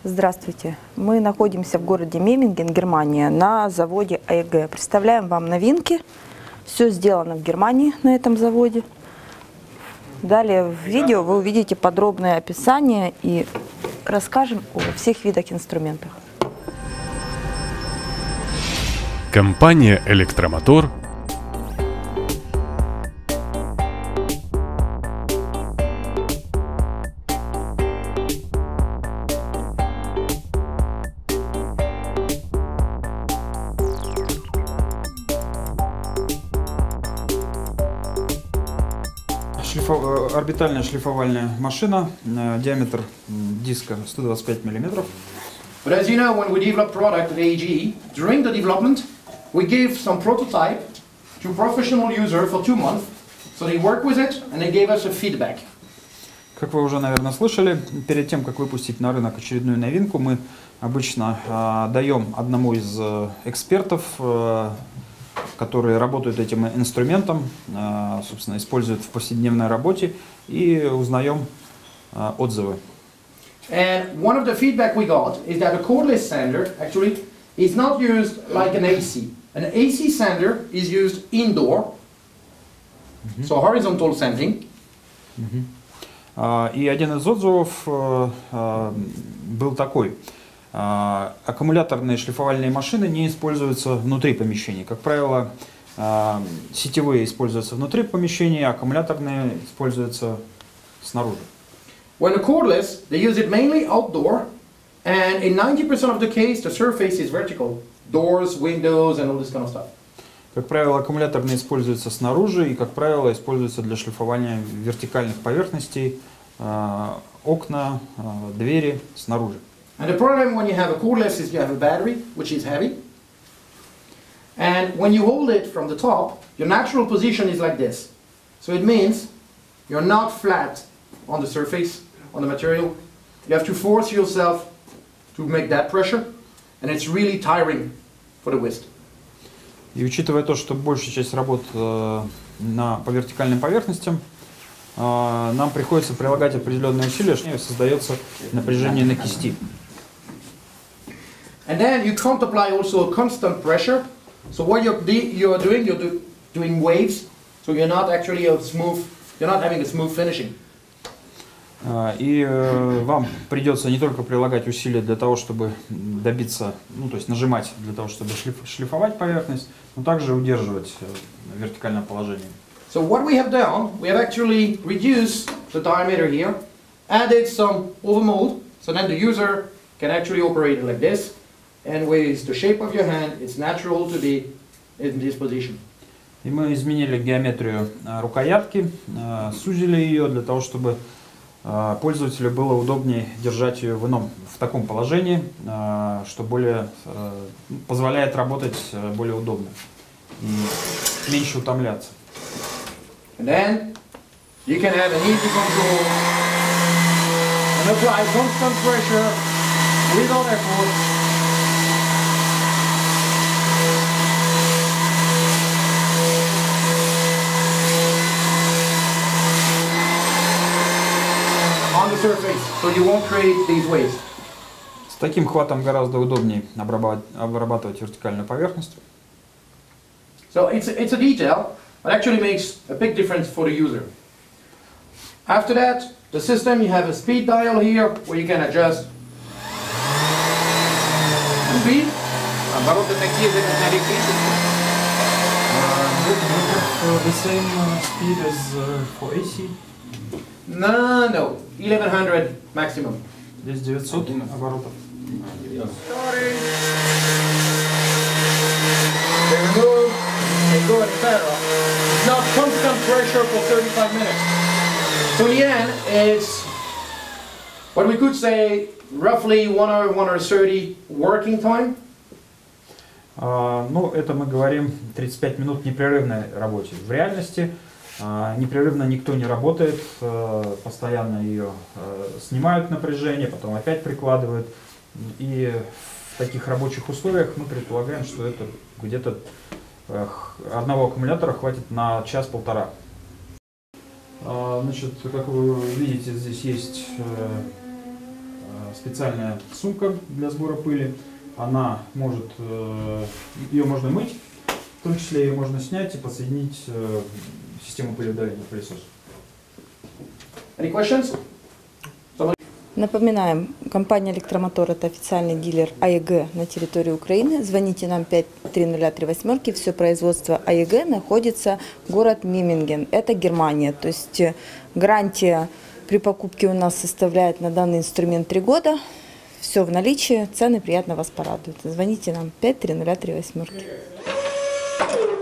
Здравствуйте. Мы находимся в городе Мемминген, Германия, на заводе AEG. Представляем вам новинки. Все сделано в Германии на этом заводе. Далее в видео вы увидите подробное описание и расскажем о всех видах инструментов. Компания «Электромотор» орбитальная шлифовальная машина, диаметр диска 125 мм. But as you know, when we develop product at AEG, during the development, we give some prototype to professional user for 2 months, so they work with it and they gave us a feedback. Как вы уже, наверное, слышали, перед тем, как выпустить на рынок очередную новинку, мы обычно даем одному из экспертов, которые работают этим инструментом, собственно, используют в повседневной работе, и узнаем отзывы. And one of the feedback we got is that a cordless sander actually is not used like an AC. An AC sander is used indoor, so horizontal sanding. И один из отзывов был такой. Аккумуляторные шлифовальные машины не используются внутри помещений. Как правило, сетевые используются внутри помещения, а аккумуляторные используются снаружи. When a cordless, they use it mainly outdoor, and in 90% of the case, the surface is vertical. Doors, windows, and all this kind of stuff. Как правило, аккумуляторные используются снаружи и, как правило, используются для шлифования вертикальных поверхностей, окна, двери снаружи. And the problem when you have a cordless is you have a battery, which is heavy. And when you hold it from the top, your natural position is like this. So it means you're not flat on the surface, on the material. You have to force yourself to make that pressure, and it's really tiring for the wrist. И учитывая то, что большая часть работ по вертикальным поверхностям, нам приходится прилагать определенные усилия, что создается напряжение на кисти. And then you can't apply also a constant pressure. So what you're doing waves. So you're not actually you're not having a smooth finishing. И вам придется не только прилагать усилия для того, чтобы добиться, то есть нажимать для того, чтобы шлифовать поверхность, но также удерживать в вертикальном положении. So what we have done, we have actually reduced the diameter here, added some overmold, so then the user can actually operate it like this, and with the shape of your hand, it's natural to be in this position. И мы изменили геометрию рукоятки, сузили ее для того, чтобы пользователю было удобнее держать ее в таком положении, что позволяет работать более удобно и меньше утомляться. And then you can have an easy control and apply constant pressure without effort. On the surface, so you won't create these waves. С таким хватом гораздо удобнее обрабатывать вертикальную поверхность. So it's a detail, but actually makes a big difference for the user. After that, the system, you have a speed dial here where you can adjust the speed. The same speed as for AC. No, 1100 maximum. Здесь 900 оборотов. They remove, they go, etc. It's not constant pressure for 35 minutes. So in the end, it's what we could say roughly 1 hour, 1 hour 30 working time. Это мы говорим 35 минут непрерывной работе. В реальности непрерывно никто не работает, постоянно ее снимают напряжение, потом опять прикладывают. И в таких рабочих условиях мы предполагаем, что это где-то одного аккумулятора хватит на час-полтора. Значит, как вы видите, здесь есть специальная сумка для сбора пыли. Она может, ее можно мыть, в том числе ее можно снять и подсоединить в систему пылеудаления пылесоса. Any questions? Напоминаем, компания «Электромотор» — это официальный дилер АЕГ на территории Украины. Звоните нам 53038. Все производство АЕГ находится город Мемминген. Это Германия. То есть гарантия при покупке у нас составляет на данный инструмент 3 года. Все в наличии, цены приятно вас порадуют. Звоните нам 53038.